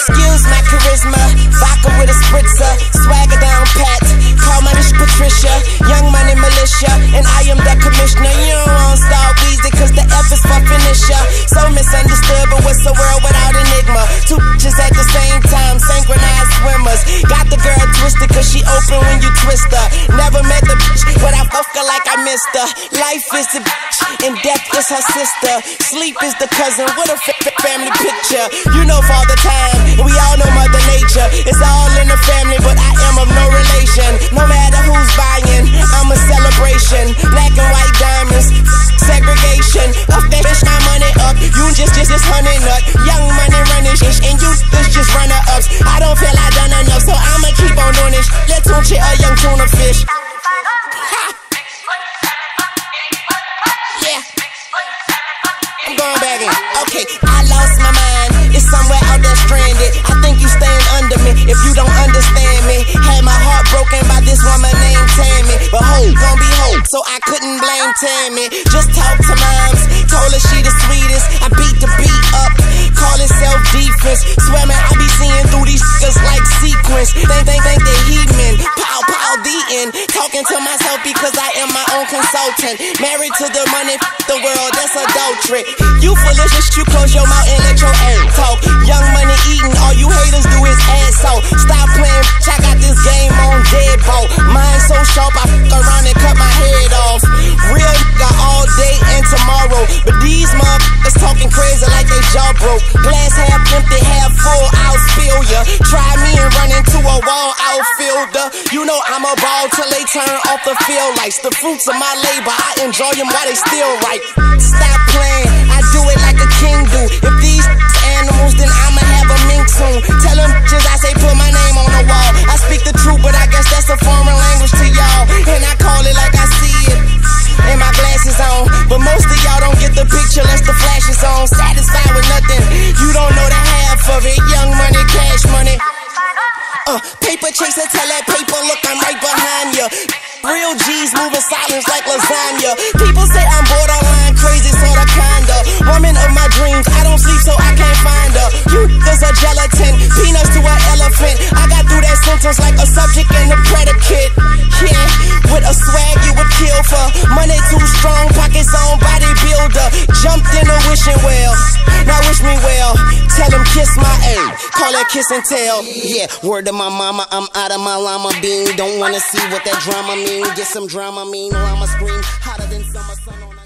Excuse my charisma, vodka with a spritzer, swagger down pat. Call my bitch Patricia, young money militia, and I am the commissioner. You don't want Star Weezy, cause the F is for finisher. So misunderstood, but what's the world without enigma? Two bitches at the same time, synchronized swimmers. Got the girl twisted, cause she open when you twist her. Never met the bitch, but I fuck her like I missed her. Life is the bitch, and death is her sister. Sleep is the cousin, what a family picture. You know Father Time, and we all know Mother Nature. It's all in the family, but I am of no relation. No matter who's buying, I'm a celebration. Black and white diamonds, segregation. Up that bitch, my money up. You just honey nut. Young money running shit, and you just runner ups. I don't feel I done enough, so I'ma keep on doing this. Let's tune shit a young tuna fish. Ha! Yeah. I'm going back in. Okay, I lost my mind. It's somewhere out there stranded. I think you staying under me if you don't understand me. Had my heart broken by this woman named Tammy, but ho, gon' be ho, so I couldn't blame Tammy. Just talk to moms, told her she the sweetest. I beat the beat up, call it self-defense. Swear man, I be seeing through these niggas like sequence. Think they heathen, pow the end. Talking to myself because I am my own consultant. Married to the money, the world, that's adultery. You foolish, you close your mouth and let your ass talk. Young money eating, all you haters do is ass out. Stop playing, I got this game on deadbolt. Mine so sharp, I fuck around and cut my head off. Real nigga all day and tomorrow, but these motherfuckers talking crazy like they jaw broke. Glass half empty, half full, I'll spill ya. Try me and run into a wall outfielder. You know I'm a ball till they turn off the field lights. The fruits of my labor, I enjoy them while they still ripe. Stop playing, I do it like a king do. If these animals, then I'ma have a mink soon. Tell them bitches I say put my name on the wall. I speak the truth, but I guess that's a foreign language to y'all, and I call it like I see it. And my glasses on, but most of y'all don't get the picture unless the flash is on. Satisfied with nothing, you don't know the half of it. Young money, cash money. Paper chaser, tell that paper, look, I'm right behind ya. Real G's moving silence like lasagna. People say I'm borderline crazy, sorta kinda. Woman of my dreams, I don't sleep so I can't find her. You niggas are gelatin, peanuts to an elephant. I got through that sentence like a subject and a predicate. Yeah, with a swag you would kill for. Money too strong, pockets on bodybuilder. Jumped in a wishing well, now wish me well. Tell them kiss my A, call that kiss and tell. Yeah, word to my mama, I'm out of my llama bean. Don't wanna see what that drama mean. Get some drama mean, llama scream hotter than summer sun on